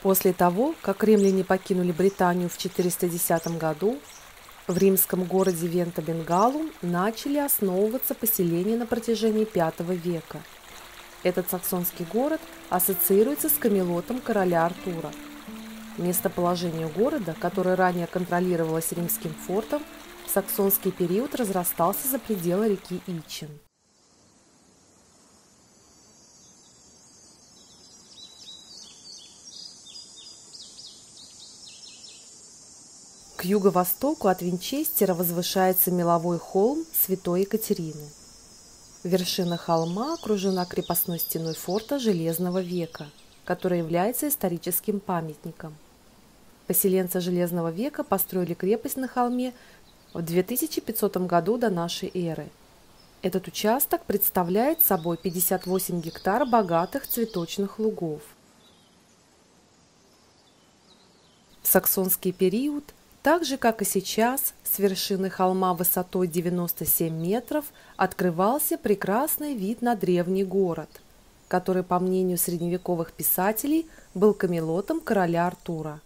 После того, как римляне покинули Британию в 410 году, в римском городе Вента-Бенгалум начали основываться поселения на протяжении V века. Этот саксонский город ассоциируется с Камелотом короля Артура. Местоположение города, которое ранее контролировалось римским фортом, в саксонский период разрастался за пределы реки Ичин. К юго-востоку от Винчестера возвышается меловой холм Святой Екатерины. Вершина холма окружена крепостной стеной форта Железного века, который является историческим памятником. Поселенцы Железного века построили крепость на холме в 2500 году до нашей эры. Этот участок представляет собой 58 гектар богатых цветочных лугов. В саксонский период, так же, как и сейчас, с вершины холма высотой 97 метров открывался прекрасный вид на древний город, который, по мнению средневековых писателей, был Камелотом короля Артура.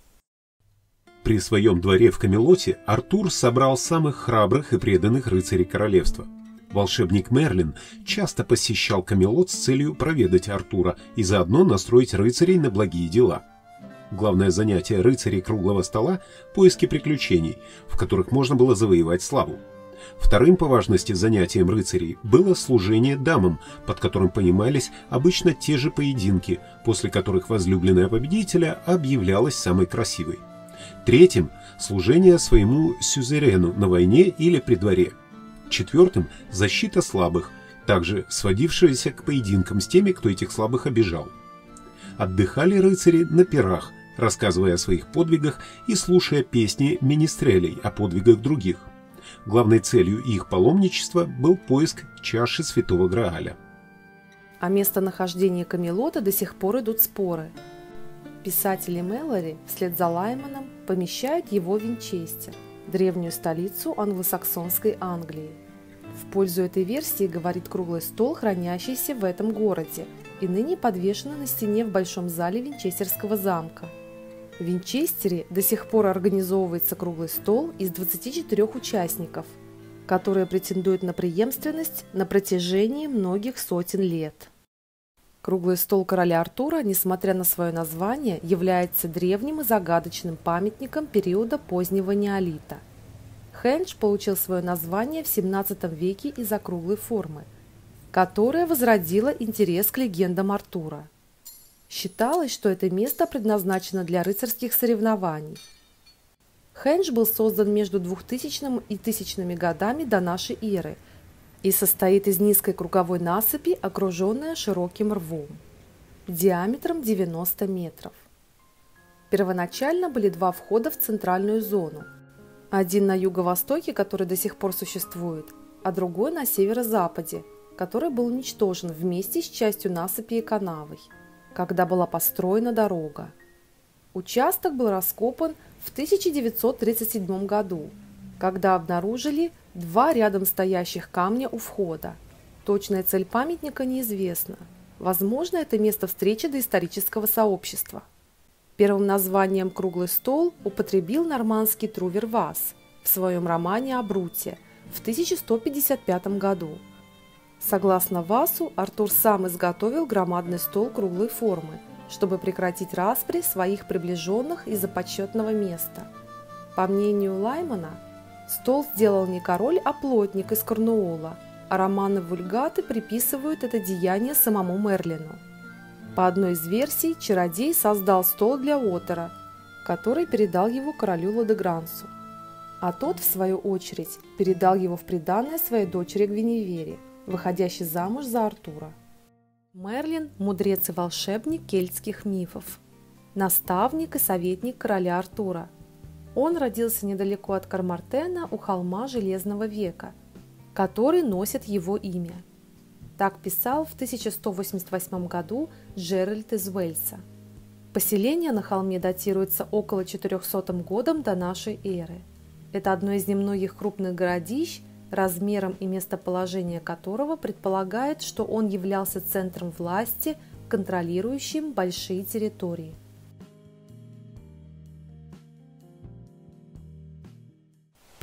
При своем дворе в Камелоте Артур собрал самых храбрых и преданных рыцарей королевства. Волшебник Мерлин часто посещал Камелот с целью проведать Артура и заодно настроить рыцарей на благие дела. Главное занятие рыцарей круглого стола – поиски приключений, в которых можно было завоевать славу. Вторым по важности занятием рыцарей было служение дамам, под которым понимались обычно те же поединки, после которых возлюбленная победителя объявлялась самой красивой. Третьим – служение своему сюзерену на войне или при дворе. Четвертым – защита слабых, также сводившаяся к поединкам с теми, кто этих слабых обижал. Отдыхали рыцари на пирах, рассказывая о своих подвигах и слушая песни министрелей о подвигах других. Главной целью их паломничества был поиск чаши Святого Грааля. О местонахождении Камелота до сих пор идут споры. Писатели Мэлори вслед за Лайманом помещают его в Винчестер, древнюю столицу англосаксонской Англии. В пользу этой версии говорит круглый стол, хранящийся в этом городе, и ныне подвешенный на стене в большом зале Винчестерского замка. В Винчестере до сих пор организовывается круглый стол из 24 участников, которые претендуют на преемственность на протяжении многих сотен лет. Круглый стол короля Артура, несмотря на свое название, является древним и загадочным памятником периода позднего неолита. Хендж получил свое название в 17 веке из-за круглой формы, которая возродила интерес к легендам Артура. Считалось, что это место предназначено для рыцарских соревнований. Хендж был создан между 2000 и 1000 годами до нашей эры и состоит из низкой круговой насыпи, окруженной широким рвом, диаметром 90 метров. Первоначально были два входа в центральную зону. Один на юго-востоке, который до сих пор существует, а другой на северо-западе, который был уничтожен вместе с частью насыпи и канавой, когда была построена дорога. Участок был раскопан в 1937 году, когда обнаружили два рядом стоящих камня у входа. Точная цель памятника неизвестна. Возможно, это место встречи доисторического сообщества. Первым названием «Круглый стол» употребил нормандский Трувер Вас в своем романе о Бруте в 1155 году. Согласно Васу, Артур сам изготовил громадный стол круглой формы, чтобы прекратить распри своих приближенных из-за почетного места. По мнению Лаймана, стол сделал не король, а плотник из Корнуолла, а романы-вульгаты приписывают это деяние самому Мерлину. По одной из версий, чародей создал стол для Отера, который передал его королю Ладегрансу, а тот, в свою очередь, передал его в приданое своей дочери Гвиневере, выходящей замуж за Артура. Мерлин – мудрец и волшебник кельтских мифов, наставник и советник короля Артура. Он родился недалеко от Кармартена у холма Железного века, который носит его имя. Так писал в 1188 году Джеральд из Уэльса. Поселение на холме датируется около 400 годом до нашей эры. Это одно из немногих крупных городищ, размером и местоположение которого предполагает, что он являлся центром власти, контролирующим большие территории.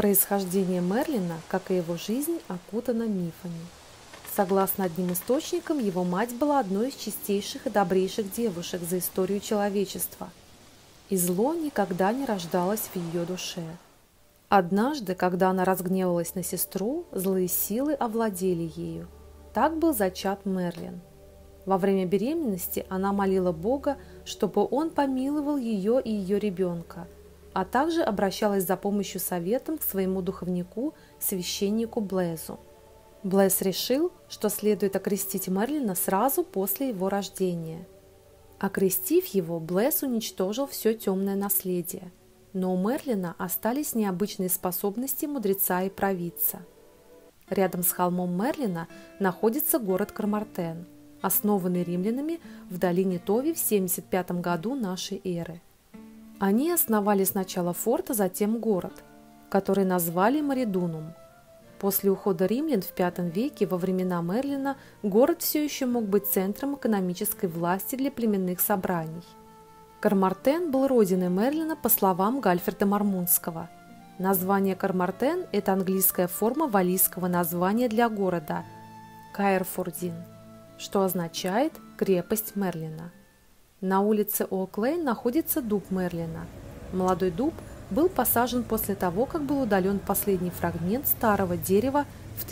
Происхождение Мерлина, как и его жизнь, окутано мифами. Согласно одним источникам, его мать была одной из чистейших и добрейших девушек за историю человечества, и зло никогда не рождалось в ее душе. Однажды, когда она разгневалась на сестру, злые силы овладели ею. Так был зачат Мерлин. Во время беременности она молила Бога, чтобы он помиловал ее и ее ребенка, а также обращалась за помощью советом к своему духовнику, священнику Блезу. Блез решил, что следует окрестить Мерлина сразу после его рождения. Окрестив его, Блез уничтожил все темное наследие, но у Мерлина остались необычные способности мудреца и провидца. Рядом с холмом Мерлина находится город Кармартен, основанный римлянами в долине Тови в 75 году нашей эры. Они основали сначала форт, а затем город, который назвали Маридунум. После ухода римлян в V веке во времена Мерлина город все еще мог быть центром экономической власти для племенных собраний. Кармартен был родиной Мерлина, по словам Гальфреда Мормунского. Название Кармартен – это английская форма валлийского названия для города Каэрфордин, что означает «крепость Мерлина». На улице Оук-Лейн находится дуб Мерлина. Молодой дуб был посажен после того, как был удален последний фрагмент старого дерева в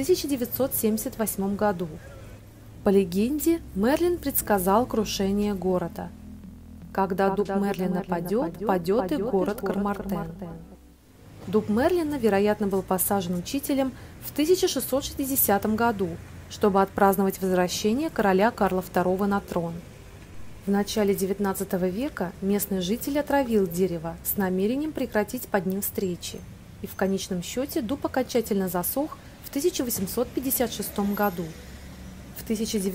1978 году. По легенде, Мерлин предсказал крушение города. Когда дуб Мерлина падет и город Кармартен. Дуб Мерлина, вероятно, был посажен учителем в 1660 году, чтобы отпраздновать возвращение короля Карла II на трон. В начале XIX века местный житель отравил дерево с намерением прекратить под ним встречи, и в конечном счете дуб окончательно засох в 1856 году. В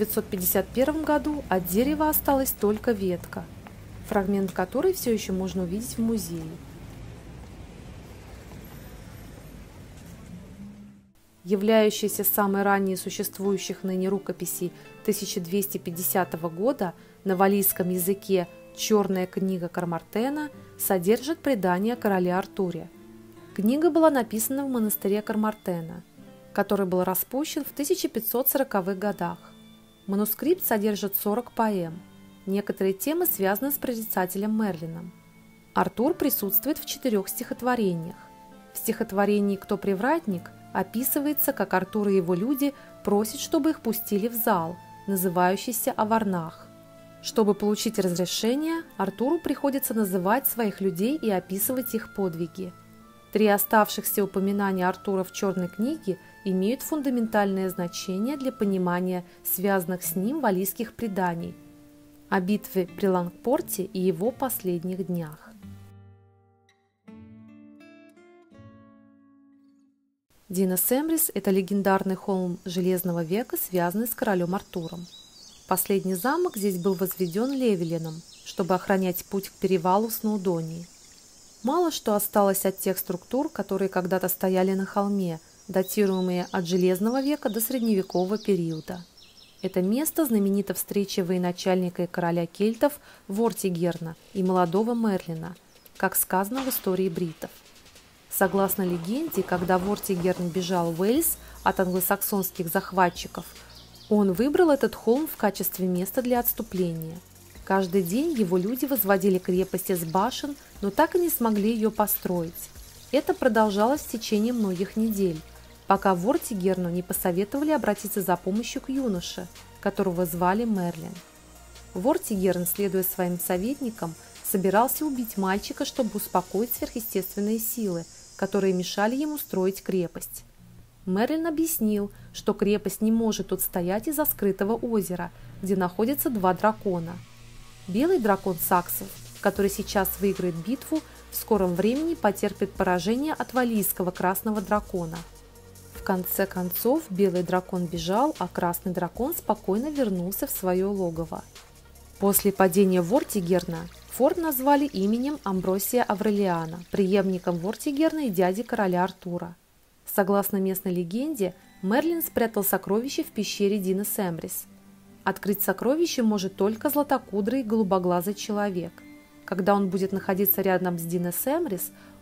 1951 году от дерева осталась только ветка, фрагмент которой все еще можно увидеть в музее. Являющаяся самой ранней существующих ныне рукописей 1250 года на валлийском языке «Черная книга Кармартена» содержит предание о короле Артуре. Книга была написана в монастыре Кармартена, который был распущен в 1540-х годах. Манускрипт содержит 40 поэм. Некоторые темы связаны с прорицателем Мерлином. Артур присутствует в 4 стихотворениях. В стихотворении «Кто привратник» описывается, как Артур и его люди просят, чтобы их пустили в зал, называющийся Аварнах. Чтобы получить разрешение, Артуру приходится называть своих людей и описывать их подвиги. 3 оставшихся упоминания Артура в Черной книге имеют фундаментальное значение для понимания связанных с ним валлийских преданий о битве при Лангпорте и его последних днях. Динос Эмрис – это легендарный холм Железного века, связанный с королем Артуром. Последний замок здесь был возведен Левелином, чтобы охранять путь к перевалу Сноудонии. Мало что осталось от тех структур, которые когда-то стояли на холме, датируемые от Железного века до средневекового периода. Это место знаменито встречей военачальника и короля кельтов Вортигерна и молодого Мерлина, как сказано в истории бритов. Согласно легенде, когда Вортигерн бежал в Уэльс от англосаксонских захватчиков, он выбрал этот холм в качестве места для отступления. Каждый день его люди возводили крепость из башен, но так и не смогли ее построить. Это продолжалось в течение многих недель, пока Вортигерну не посоветовали обратиться за помощью к юноше, которого звали Мерлин. Вортигерн, следуя своим советникам, собирался убить мальчика, чтобы успокоить сверхъестественные силы, которые мешали ему строить крепость. Мерлин объяснил, что крепость не может тут стоять из-за скрытого озера, где находятся 2 дракона. Белый дракон саксов, который сейчас выиграет битву, в скором времени потерпит поражение от валлийского красного дракона. В конце концов, белый дракон бежал, а красный дракон спокойно вернулся в свое логово. После падения Вортигерна форт назвали именем Амбросия Аврелиана, преемником Вортигерна и дяди короля Артура. Согласно местной легенде, Мерлин спрятал сокровище в пещере Динос Эмрис. Открыть сокровище может только златокудрый голубоглазый человек. Когда он будет находиться рядом с Динос Эмрис,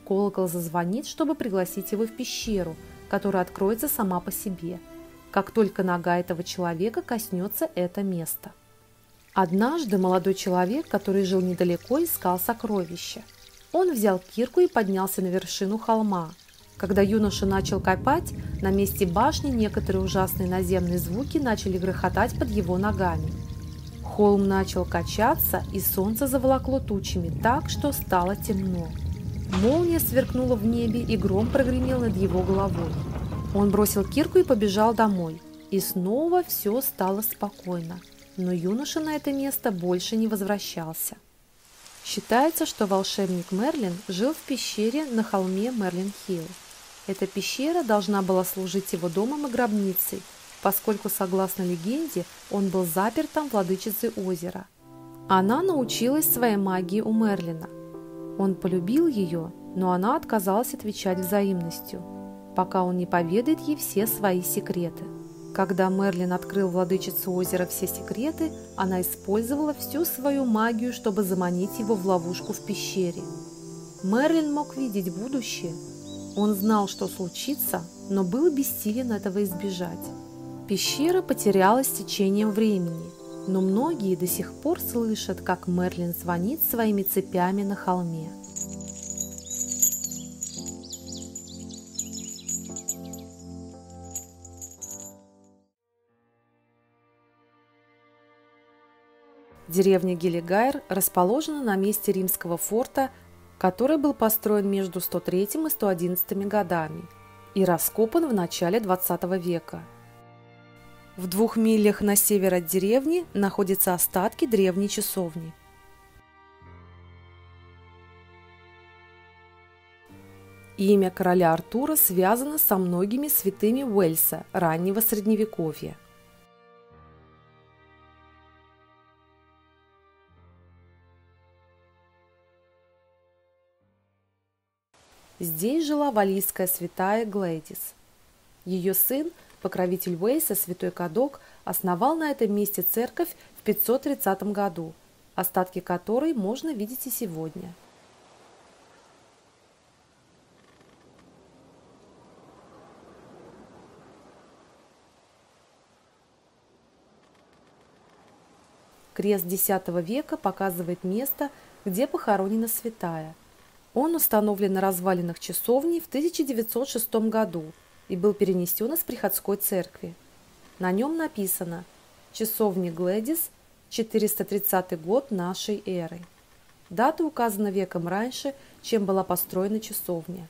колокол зазвонит, чтобы пригласить его в пещеру, которая откроется сама по себе, как только нога этого человека коснется это место. Однажды молодой человек, который жил недалеко, искал сокровища. Он взял кирку и поднялся на вершину холма. Когда юноша начал копать, на месте башни некоторые ужасные наземные звуки начали грохотать под его ногами. Холм начал качаться, и солнце заволокло тучами так, что стало темно. Молния сверкнула в небе, и гром прогремел над его головой. Он бросил кирку и побежал домой. И снова все стало спокойно. Но юноша на это место больше не возвращался. Считается, что волшебник Мерлин жил в пещере на холме Мерлин-Хилл. Эта пещера должна была служить его домом и гробницей, поскольку, согласно легенде, он был заперт там владычицей озера. Она научилась своей магии у Мерлина. Он полюбил ее, но она отказалась отвечать взаимностью, пока он не поведает ей все свои секреты. Когда Мерлин открыл владычице озера все секреты, она использовала всю свою магию, чтобы заманить его в ловушку в пещере. Мерлин мог видеть будущее. Он знал, что случится, но был бессилен этого избежать. Пещера потерялась с течением времени, но многие до сих пор слышат, как Мерлин звонит своими цепями на холме. Деревня Гиллигайр расположена на месте римского форта, который был построен между 103 и 111 годами и раскопан в начале 20 века. В 2 милях на север от деревни находятся остатки древней часовни. Имя короля Артура связано со многими святыми Уэльса раннего Средневековья. Здесь жила валлийская святая Глэдис. Ее сын, покровитель Уэльса, святой Кадок, основал на этом месте церковь в 530 году, остатки которой можно видеть и сегодня. Крест X века показывает место, где похоронена святая. Он установлен на развалинах часовни в 1906 году и был перенесен из приходской церкви. На нем написано «Часовня Глэдис, 430 год нашей эры». Дата указана веком раньше, чем была построена часовня.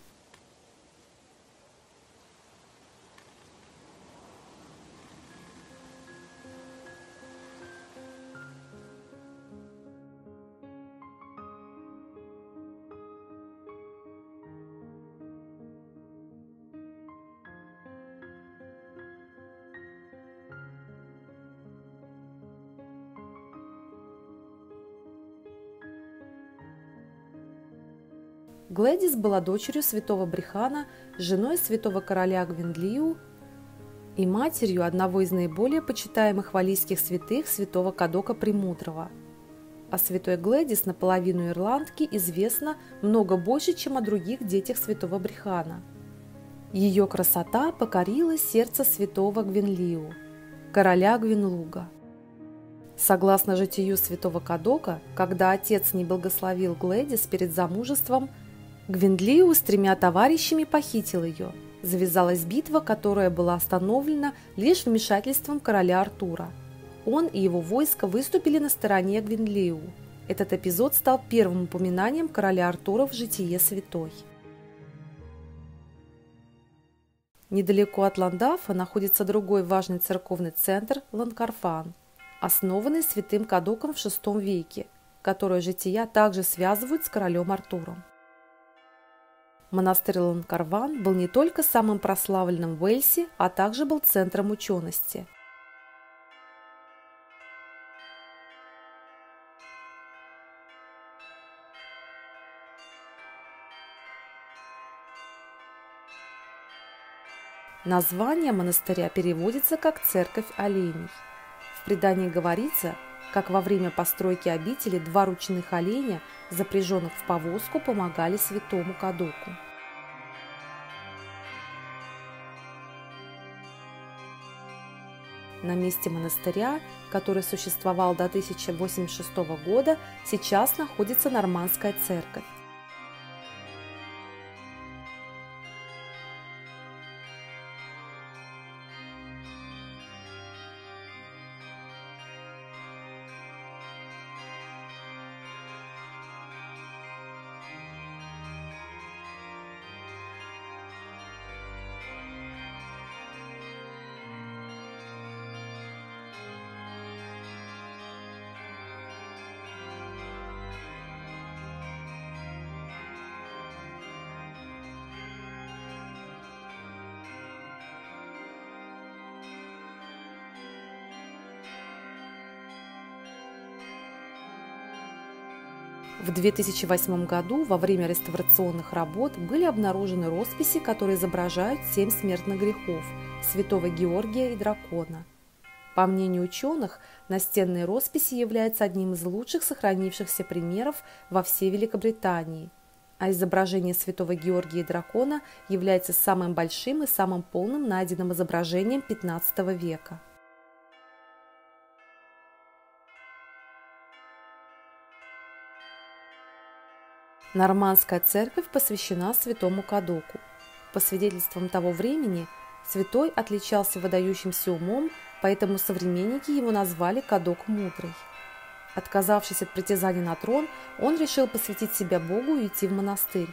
Глэдис была дочерью святого Брихана, женой святого короля Гвиндлиу и матерью одного из наиболее почитаемых валлийских святых, святого Кадока Премудрого. О святой Глэдис, наполовину ирландки, известно много больше, чем о других детях святого Брихана. Ее красота покорила сердце святого Гвинлиу, короля Гвинлуга. Согласно житию святого Кадока, когда отец не благословил Глэдис перед замужеством, Гвинлиу с 3 товарищами похитил ее. Завязалась битва, которая была остановлена лишь вмешательством короля Артура. Он и его войско выступили на стороне Гвинлиу. Этот эпизод стал первым упоминанием короля Артура в житие святой. Недалеко от Ландафа находится другой важный церковный центр Ланкарфан, основанный святым Кадоком в VI веке, которое жития также связывают с королем Артуром. Монастырь Ланкарван был не только самым прославленным в Уэльсе, а также был центром учености. Название монастыря переводится как «Церковь оленей». В предании говорится, как во время постройки обители 2 ручных оленя, запряженных в повозку, помогали святому Кадоку. На месте монастыря, который существовал до 1086 года, сейчас находится Нормандская церковь. В 2008 году во время реставрационных работ были обнаружены росписи, которые изображают 7 смертных грехов святого Георгия и дракона. По мнению ученых, настенные росписи являются одним из лучших сохранившихся примеров во всей Великобритании, а изображение святого Георгия и дракона является самым большим и самым полным найденным изображением XV века. Нормандская церковь посвящена святому Кадоку. По свидетельствам того времени, святой отличался выдающимся умом, поэтому современники его назвали Кадок Мудрый. Отказавшись от притязаний на трон, он решил посвятить себя Богу и идти в монастырь.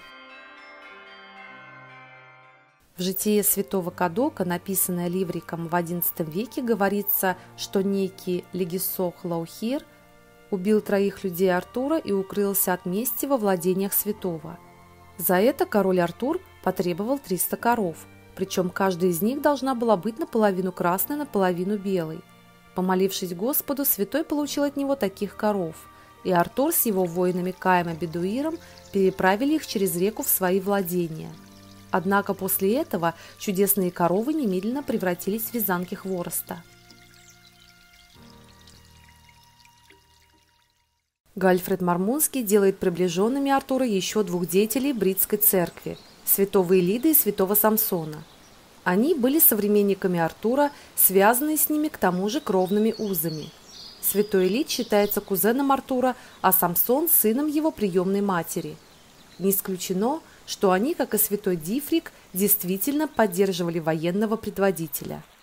В житии святого Кадока, написанное Ливриком в XI веке, говорится, что некий Легисох Лаухир убил 3 людей Артура и укрылся от мести во владениях святого. За это король Артур потребовал 300 коров, причем каждая из них должна была быть наполовину красной, наполовину белой. Помолившись Господу, святой получил от него таких коров, и Артур с его воинами Каем и Бедуиром переправили их через реку в свои владения. Однако после этого чудесные коровы немедленно превратились в вязанки хвороста. Гальфред Мормонский делает приближенными Артура еще 2 деятелей Бритской церкви – святого Илида и святого Самсона. Они были современниками Артура, связанные с ними к тому же кровными узами. Святой Илид считается кузеном Артура, а Самсон – сыном его приемной матери. Не исключено, что они, как и святой Дифрик, действительно поддерживали военного предводителя –